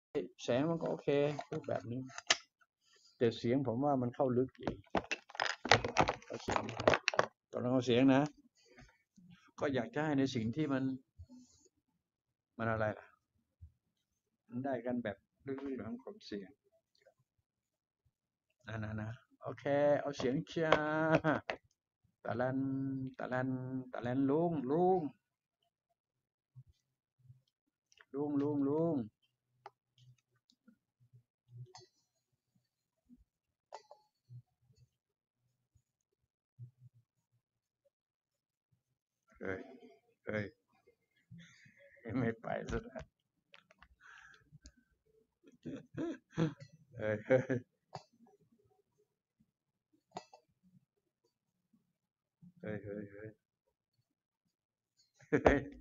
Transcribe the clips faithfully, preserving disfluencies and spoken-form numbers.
แสงมันก็โอเครูปแบบนี้แต่เสียงผมว่ามันเข้าลึกอีกเอาเสียงตอนเราเอาเสียงนะก็อยากจะให้ในสิ่งที่มันมันอะไรล่ะมันได้กันแบบลึกๆของผมเสียงนะนะนะโอเคเอาเสียงเชียร์ตะลันตะลันตะลันลุงลุงลุงลุงลุงเฮ้ยเฮ้ยไม่ไปซะแล้วเฮ้ยเฮ้ยเฮ้ยเฮ้ยเฮ้ยเฮ้ย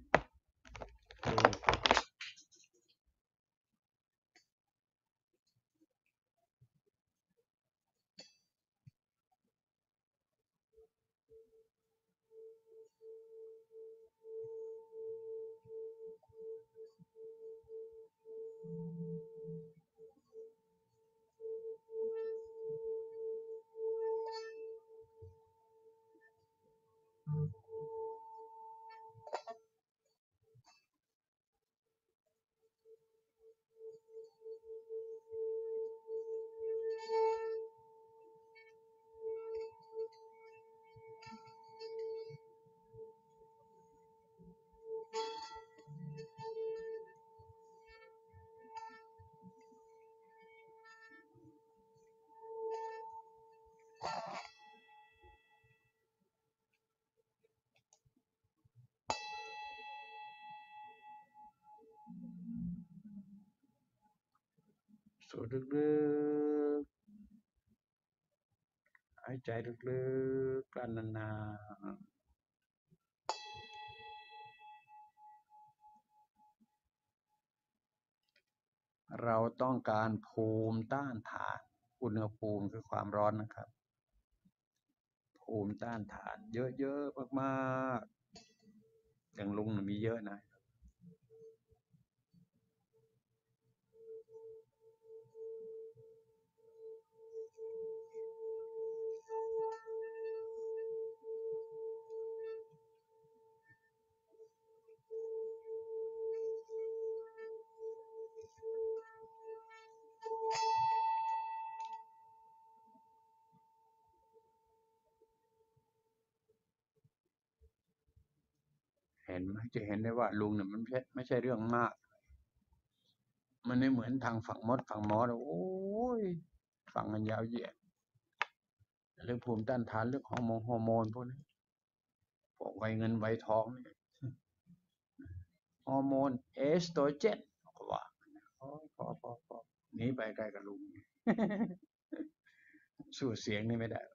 สูดลึกๆหายใจลึกๆกลั้นนานๆเราต้องการภูมิต้านทานอุณหภูมิคือความร้อนนะครับภูมิต้านทานเยอะๆมากๆอย่างลุงมีเยอะนะเห็นไหมจะเห็นได้ว่าลุงเนี่ยมันไม่ใช่ไม่ใช่เรื่องมากมันไม่เหมือนทางฝั่งมดฝั่งมอสโอ้ยฟังกันยาวเหยียดเรื่องภูมิต้านทานเรื่องฮอร์โมนฮอร์โมนพวกนี้พวกไวเงินไวทองเนี่ยฮอร์โมนเอสโตรเจนก็ว่าพอพอพอพอหนีไปไกลกับลุงสู้เสียงนี่ไม่ได้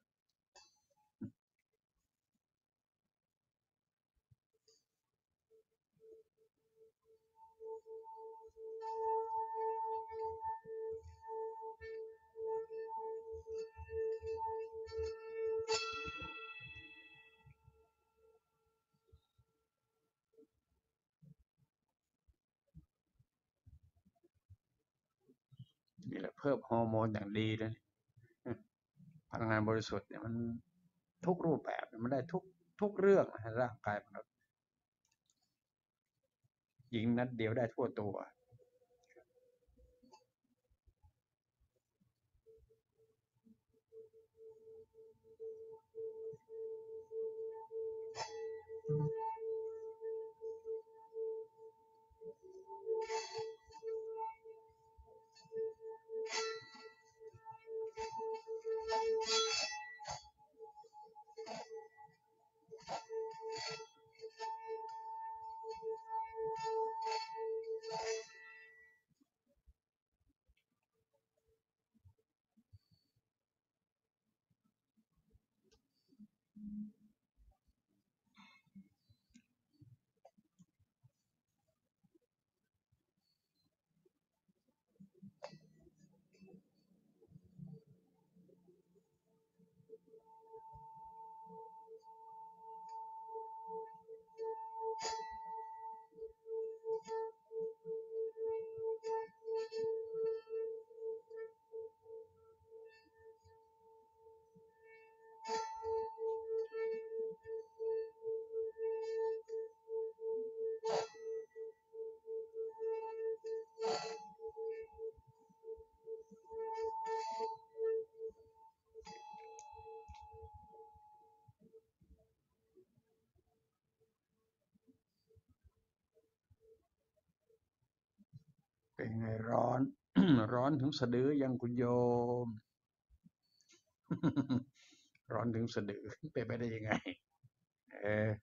นี่แหละเพิ่มฮอร์โมนอย่างดีเลยพลังงานบริสุทธิ์เนี่ยมันทุกรูปแบบมันได้ทุกทุกเรื่องในร่างกายมนุษย์ยิงนัดเดียวได้ทั่วตัวร้อน ร้อนถึงสะดือยังคุณโยม ร้อนถึงสะดือเป็นไปได้ยังไง เออ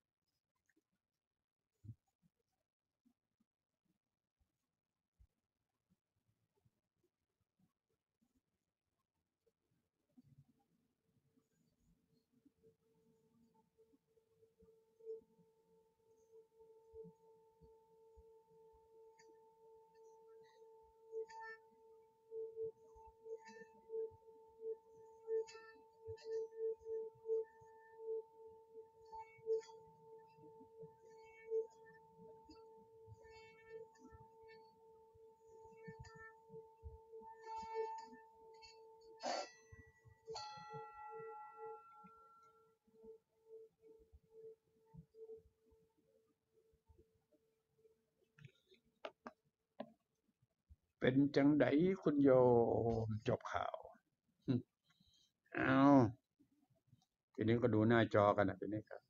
เป็นจังไดคุณโยมจบข่าว เอาทีนี้ก็ดูหน้าจอกันนะทีนี้ครับ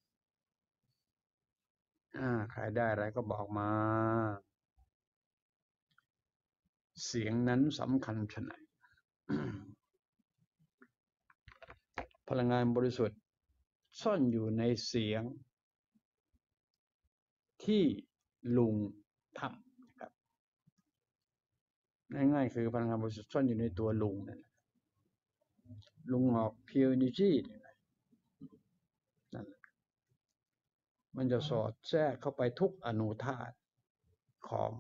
อ่าใครได้อะไรก็บอกมา เสียงนั้นสำคัญชะไหน พลังงานบริสุทธิ์ซ่อนอยู่ในเสียงที่ลุงทำนะครับง่ายๆคือพลังงานบริสุทธิ์ซ่อนอยู่ในตัวลุงนั่นแหละลุงออก pure energy นั่นแหละมันจะสอดแทรกเข้าไปทุกอนุธาตุของ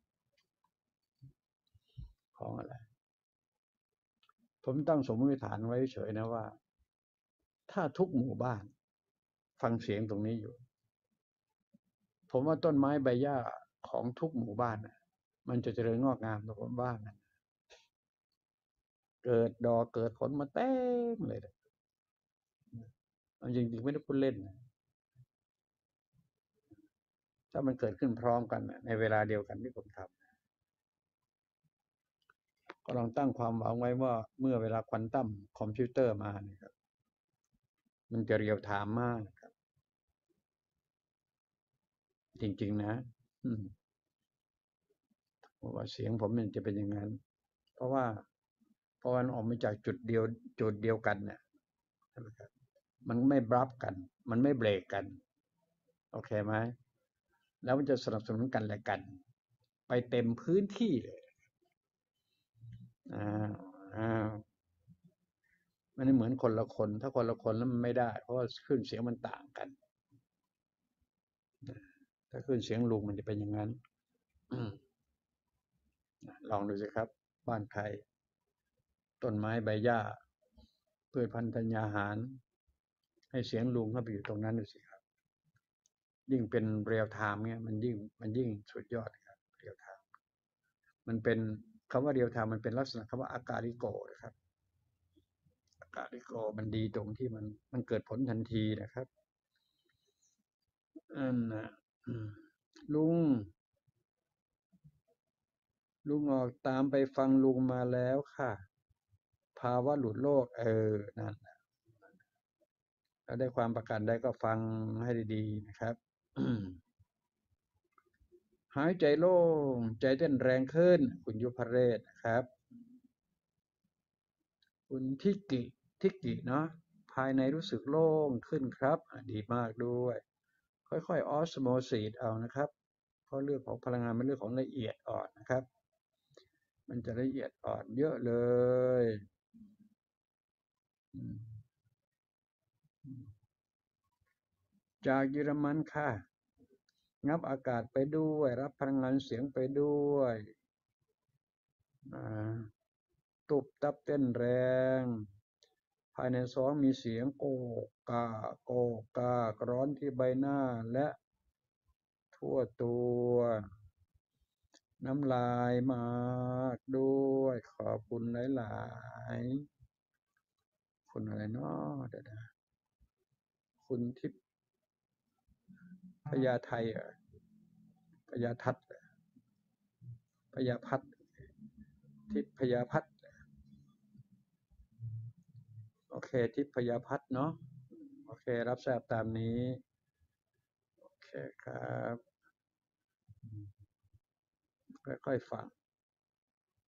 ของอะไร ผมตั้งสมมติฐานไว้เฉยนะว่า ถ้าทุกหมู่บ้านฟังเสียงตรงนี้อยู่ ผมว่าต้นไม้ใบหญ้าของทุกหมู่บ้านนะมันจะเจริญงอกงามทุกหมู่บ้านนะเกิดดอกเกิดผลมาเต็มเลยนะเอาจริงๆไม่ได้พูดเล่นนะถ้ามันเกิดขึ้นพร้อมกันนะในเวลาเดียวกันที่ผมทำก็ลองตั้งความหวังไว้ว่าเมื่อเวลาควอนตัมคอมพิวเตอร์มาเนี่ยครับมันจะเรียลไทม์มากนะครับจริงๆนะอืมว่าเสียงผมมันจะเป็นอย่างนั้นเพราะว่าเพราะมันออกมาจากจุดเดียวจุดเดียวกันเนี่ยใช่ไหมครับมันไม่บลับกันมันไม่เบรกกันโอเคไหมแล้วมันจะสนับสนุนกันและกันไปเต็มพื้นที่เลยอ่าอ่ามันไม่เหมือนคนละคนถ้าคนละคนแล้วมันไม่ได้เพราะว่าคลื่นเสียงมันต่างกันถ้าคลื่นเสียงลุงมันจะเป็นอย่างนั้นลองดูสิครับบ้านใครต้นไม้ใบหญ้าพืชพันธุ์ธัญญาหารให้เสียงลุงเข้าไปอยู่ตรงนั้นดูสิครับยิ่งเป็นเรียลไทม์เนี่ยมันยิ่งมันยิ่งสุดยอดครับเรียลไทม์มันเป็นคำว่าเรียลไทม์มันเป็นลักษณะคำว่าอากาลิโกนะครับอากาลิโกมันดีตรงที่มันมันเกิดผลทันทีนะครับอันนะลุงลุงออกตามไปฟังลุงมาแล้วค่ะภาวะหลุดโลกเออนั่นถ้าได้ความประกันได้ก็ฟังให้ดีๆนะครับหายใจโล่งใจเต้นแรงขึ้นคุณยุพเรศนะครับคุณทิกิทิกิเนาะภายในรู้สึกโล่งขึ้นครับดีมากด้วยค่อยๆออสโมซิสเอานะครับเพราะเรื่องของพลังงานเป็นเรื่องของละเอียดอ่อนนะครับมันจะละเอียดอ่อนเยอะเลยจากเยอรมันค่ะงับอากาศไปด้วยรับพลังงานเสียงไปด้วยตุบตับเต้นแรงภายในสองมีเสียงโกกาโกกากร้อนที่ใบหน้าและทั่วตัวน้ำลายมากด้วยขอบคุณหลายๆคุณอะไรเนาะเดี๋ยวนะคุณทิพย์พญาไทยอ่ะพญาทัตพญาพัฒทิพย์พญาพัฒโอเคทิพย์พญาพัฒเนาะโอเครับทราบตามนี้โอเคครับค่อยๆฟัง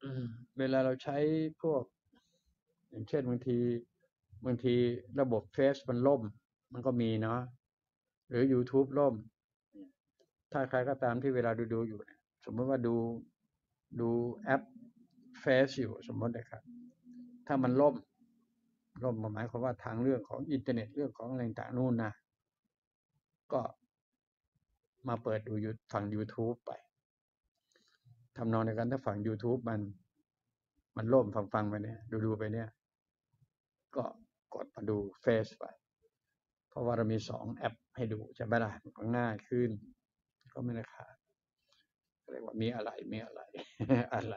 อืมเวลาเราใช้พวกอย่างเช่นบางทีบางทีระบบเฟซมันล่มมันก็มีเนาะหรือ YouTube ล่มถ้าใครก็ตามที่เวลาดูดูอยู่เนี่ยสมมติว่าดูดูแอปเฟซอยู่สมมตินะครับถ้ามันล่มล่มหมายความว่าทางเรื่องของอินเทอร์เน็ตเรื่องของอะไรต่างๆนู่นนะก็มาเปิดดูฝั่ง YouTube ไปทำนองในการถ้าฝั่ง YouTube มันมันล่มฟังฟังไปเนี่ยดูดูไปเนี่ยก็กดมาดูเฟซไปเพราะว่าเรามีสองแอปให้ดูใช่ไหมล่ะมันก็ง่ายขึ้นก็ไม่ได้ขาดเรียกว่ามีอะไรมีอะไร อะไร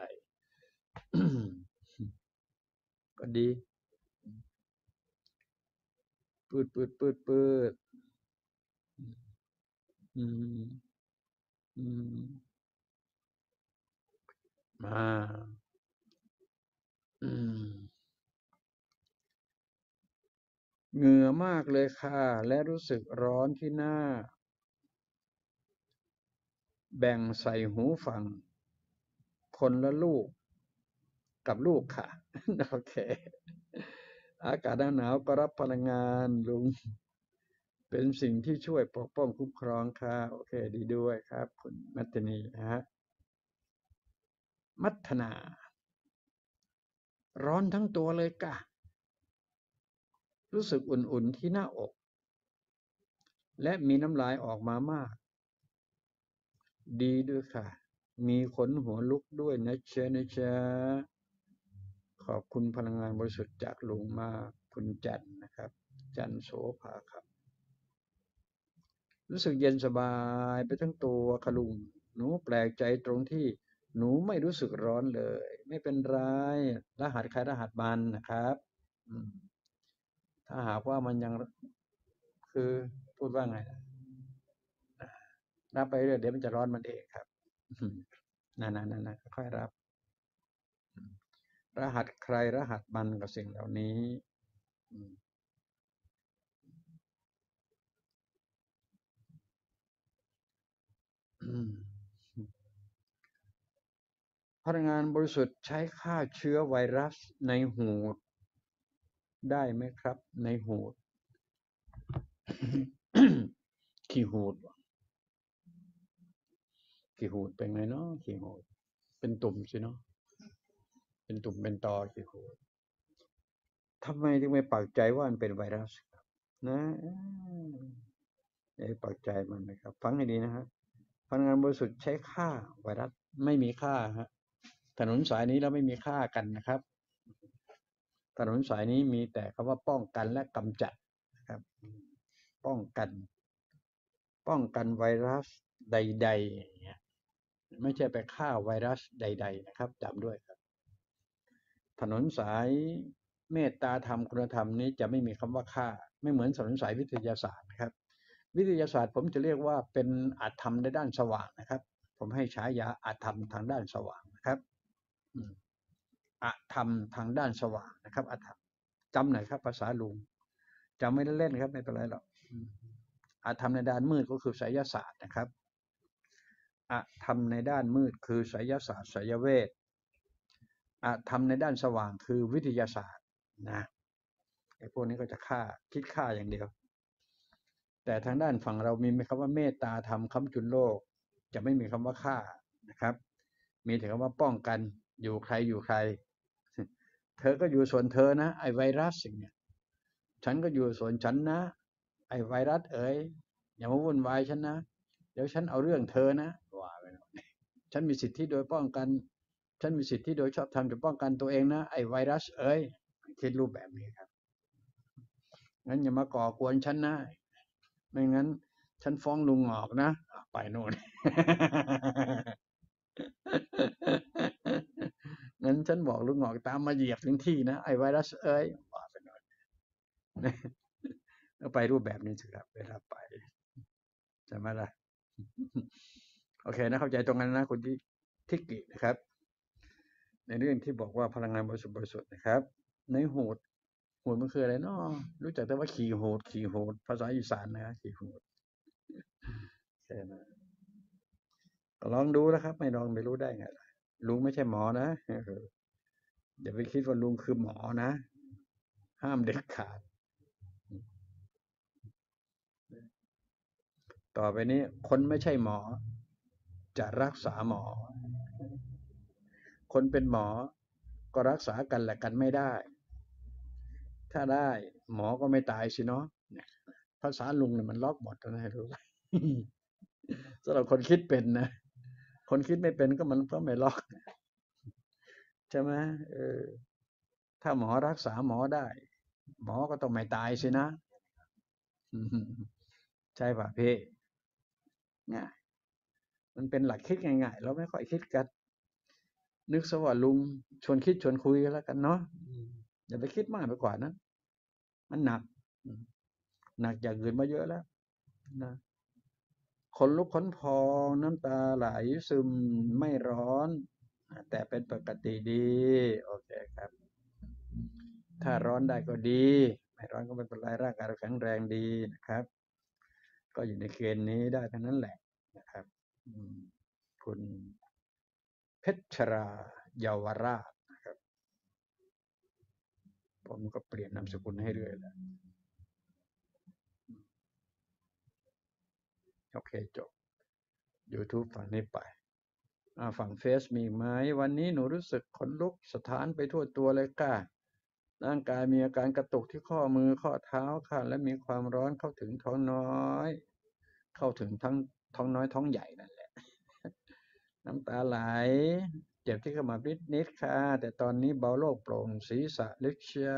ก็ดีปืดปืดปืดปืดอืมอืมมาอืมเหงื่อมากเลยค่ะและรู้สึกร้อนที่หน้าแบ่งใส่หูฟังคนละลูกกับลูกค่ะ โอเคอากาศหนาวก็รับพลังงานลุงเป็นสิ่งที่ช่วยปกป้องคุ้มครองค่ะโอเคดีด้วยครับคุณมัตนีนะฮะมัทนาร้อนทั้งตัวเลยกะรู้สึกอุ่นๆที่หน้าอกและมีน้ำลายออกมามากดีด้วยค่ะมีขนหัวลุกด้วยนะเชนะเชขอบคุณพลังงานบริสุทธิ์จากลุงมากคุณจันนะครับจันโสภาครับรู้สึกเย็นสบายไปทั้งตัวค่ะลุงหนูแปลกใจตรงที่หนูไม่รู้สึกร้อนเลยไม่เป็นไรรหัสใครรหัสมันนะครับถ้าหากว่ามันยังคือพูดว่าไงรับไปเรื่อยเดี๋ยวมันจะร้อนมันเองครับนั่นๆๆๆค่อยรับรหัสใครรหัสมันกับสิ่งเหล่านี้พลังงานบริสุทธิ์ใช้ฆ่าเชื้อไวรัสในหูดได้ไหมครับในหูดขี้หูดขี้หูดเป็นไงเนาะขี้หูดเป็นตุ่มสิเนาะเป็นตุ่มเป็นตอขี้หูดทำไมถึงไม่ปักใจว่ามันเป็นไวรัสนะอย่าปักใจมันนะครับฟังให้ดีนะครับพลังงานบริสุทธิ์ใช้ฆ่าไวรัสไม่มีค่าฮะถนนสายนี้เราไม่มีค่ากันนะครับถนนสายนี้มีแต่คำว่าป้องกันและกำจัดนะครับป้องกันป้องกันไวรัสใดๆอย่างเงี้ยไม่ใช่ไปฆ่าไวรัสใดๆนะครับจำด้วยครับถนนสายเมตตาธรรมคุณธรรมนี้จะไม่มีคำว่าฆ่าไม่เหมือนถนนสายวิทยาศาสตร์นะครับวิทยาศาสตร์ผมจะเรียกว่าเป็นอาธรรมในด้านสว่างนะครับผมให้ฉายาอาธรรมทางด้านสว่างนะครับอาธรรมทางด้านสว่างนะครับอาธรรมจำหน่อยครับภาษาลุงจำไม่ได้เล่นครับไม่เป็นไรหรอกอาธรรมในด้านมืดก็คือไสยศาสตร์นะครับอาธรรมในด้านมืดคือไสยศาสตร์ไสยเวทอาธรรมในด้านสว่างคือวิทยาศาสตร์นะไอ้พวกนี้ก็จะฆ่าคิดฆ่าอย่างเดียวแต่ทางด้านฝั่งเรามีคำว่าเมตตาธรรมค้ำจุนโลกจะไม่มีคำว่าฆ่านะครับมีแต่คำว่าป้องกันอยู่ใครอยู่ใครเธอก็อยู่ส่วนเธอนะไอ้ไวรัสสิ่งเนี้ยฉันก็อยู่ส่วนฉันนะไอ้ไวรัสเอ๋ยอย่ามาวุ่นวายฉันนะเดี๋ยวฉันเอาเรื่องเธอนะว่าไปฉันมีสิทธิโดยป้องกันฉันมีสิทธิโดยชอบธรรมจะป้องกันตัวเองนะไอ้ไวรัสเอ๋ยคิดรูปแบบนี้ครับงั้นอย่ามาก่อกวนฉันนะไม่งั้นฉันฟ้องลุงออกนะไปโน่นงั้นฉันบอกลุงออกตามมาเหยียบถึงที่นะไอ้ไวรัสเอ้ยว่าไปโน่นก็ไปรูปแบบนี้สิครับเวลาไปใช่ไหมล่ะโอเคนะเข้าใจตรงนั้นนะคุณที่ทิกินะครับในเรื่องที่บอกว่าพลังงานบริสุทธิ์บริสุทธิ์นะครับในโหดโหดมันคืออะไรเนาะรู้จักแต่ว่าขี่โหดขี่โหดภาษาอีสานนะขี่โหดแค่นั้นลองดูนะครับไม่ลองไม่รู้ได้ไงล่ะลุงไม่ใช่หมอนะอย่าไปคิดว่าลุงคือหมอนะห้ามเด็ดขาดต่อไปนี้คนไม่ใช่หมอจะรักษาหมอคนเป็นหมอก็รักษากันและกันไม่ได้ถ้าได้หมอก็ไม่ตายสิเนาะภาษาลุงเนี่ยมันล็อกหมดนะให้รู้สำหรับคนคิดเป็นนะคนคิดไม่เป็นก็มันก็ไม่ล็อกใช่ไหมเออถ้าหมอรักษาหมอได้หมอก็ต้องไม่ตายสินะใช่ป่ะพี่ง่ายมันเป็นหลักคิดง่ายๆเราไม่ค่อยคิดกันนึกซะว่าลุงชวนคิดชวนคุยกันแล้วกันเนาะอย่าไปคิดมากไปกว่านั้นมันหนักหนักอย่างอื่นมาเยอะแล้วนะขนลุกขนพองน้ำตาไหลซึมไม่ร้อนแต่เป็นปกติดีโอเคครับถ้าร้อนได้ก็ดีไม่ร้อนก็ไม่เป็นไรร่างกายเราแข็งแรงดีนะครับก็อยู่ในเกณฑ์นี้ได้ทั้งนั้นแหละนะครับคุณเพชราเยาวราชนะครับผมก็เปลี่ยนนามสกุลให้เรื่อยแล้วโอเคจบ YouTube ฝั่งนี้ไปฝั่งเฟซมีไหมวันนี้หนูรู้สึกขนลุกสถานไปทั่วตัวเลยค่ะร่างกายมีอาการกระตุกที่ข้อมือข้อเท้าค่ะและมีความร้อนเข้าถึงท้องน้อยเข้าถึงทั้งท้องน้อยท้องใหญ่นั่นแหละน้ำตาไหลเจ็บที่ขมับนิดๆค่ะแต่ตอนนี้เบาโล่งโปร่งศีรษะลึกชา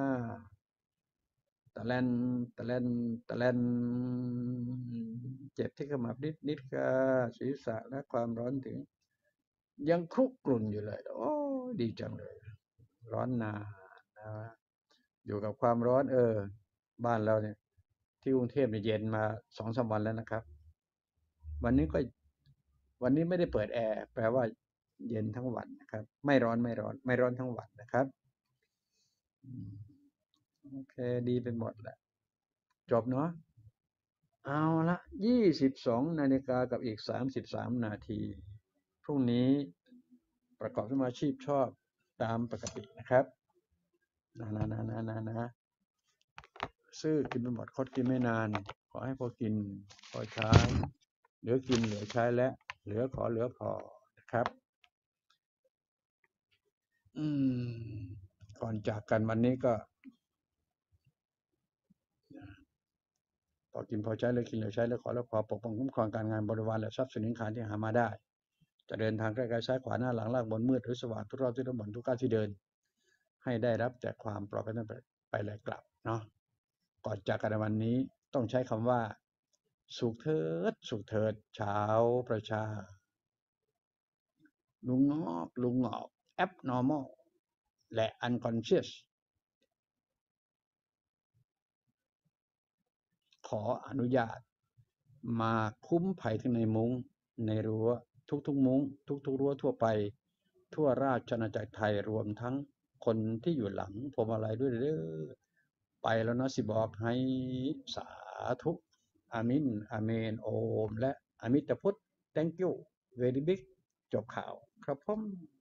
ตะแลนตะแลนตะแลนเจ็บที่ขมับนิดๆค่ะศีรษะและความร้อนถึงยังคลุกกลุ่นอยู่เลยโอ้ดีจังเลยร้อนนานนะอยู่กับความร้อนเออบ้านเราเนี่ยที่กรุงเทพเนี่ยเย็นมาสองสามวันแล้วนะครับวันนี้ก็วันนี้ไม่ได้เปิดแอร์แปลว่าเย็นทั้งวันนะครับไม่ร้อนไม่ร้อนไม่ร้อนทั้งวันนะครับโอเคดีไปหมดแหละจบเนาะเอาละยี่สิบสองนาฬิกากับอีกสามสิบสามนาทีพรุ่งนี้ประกอบสมาชีพชอบตามปกตินะครับนะนะนะนะนะนะซื้อกินไปหมดคดกินไม่นานขอให้พอกินพอใช้เหลือกินเหลือใช้และเหลือขอเหลือพอนะครับอืมก่อนจากกันวันนี้ก็พอกินพอใช้เหลือกินเหลือใช้แล้วขอแล้วพอปกป้องคุ้มครองการงานบริวารและทรัพย์สินขารที่หามาได้จะเดินทางใกล้ๆซ้ายขวาหน้าหลังล่างบนมืดหรือสว่างทุกรอบทุกตำบลทุกก้าวที่เดินให้ได้รับแต่ความปลอดภัยไปและกลับเนาะก่อนจากกันวันนี้ต้องใช้คำว่าสุขเถิดสุขเถิดชาวประชาลุงงอกลุงงอก abnormal และ unconscious ขออนุญาตมาคุ้มภัยทั้งในมุ้งในรั้วทุกๆมุ้งทุกๆรั้วทั่วไปทั่วราชอาณาจักรไทยรวมทั้งคนที่อยู่หลังพวงมาลัยด้วยเด้อไปแล้วนะสิบอกให้สาธุอามินอาเมนโอมและอามิตพุทธ thank you very big จบข่าวครับผม